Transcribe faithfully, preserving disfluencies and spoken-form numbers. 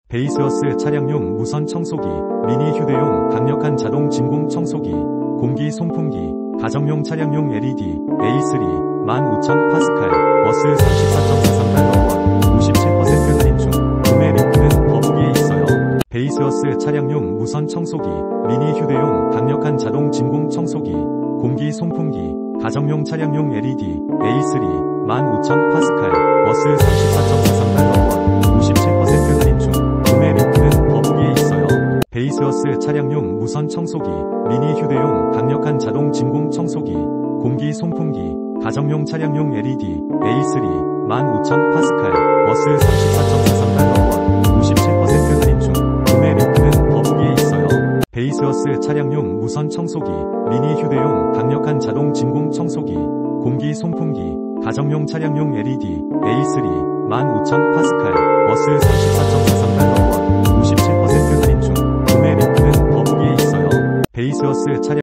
베이스워스 차량용 무선 청소기, 미니 휴대용 강력한 자동 진공 청소기, 공기 송풍기, 가정용 차량용 엘이디, 에이 쓰리, 만 오천 파스칼, 버스 삼십사 점 사삼 달러권, 오십칠 퍼센트 할인 중, 구매 링크는 더보기에 있어요. 베이스워스 차량용 무선 청소기, 미니 휴대용 강력한 자동 진공 청소기, 공기 송풍기, 가정용 차량용 엘이디, 에이 쓰리, 만 오천 파스칼, 버스 삼십사 점 사삼 달러권, 오십칠 퍼센트 할인 중, 구매 링크는 더보기에 있어요. 베이스워스 차량용 무선 청소기, 미니 휴대용 강력한 자동 진공 청소기, 공기 송풍기, 가정용 차량용 엘이디, 에이 쓰리, 만 오천 파스칼, 버스 삼십사 점 사삼 달러권, 오십칠 퍼센트 할인 중, 구매 링크는 더보기에 있어요. 베이스워스 차량용 무선 청소기, 미니 휴대용 강력한 자동 진공 청소기, 공기 송풍기, 가정용 차량용 엘이디, 에이 쓰리, 만 오천 파스칼, 버스 삼십사 점 사삼 달러권, 오십칠 퍼센트 할인 중, 구매 링크는 더보기에 있어요. 베이스워스 차량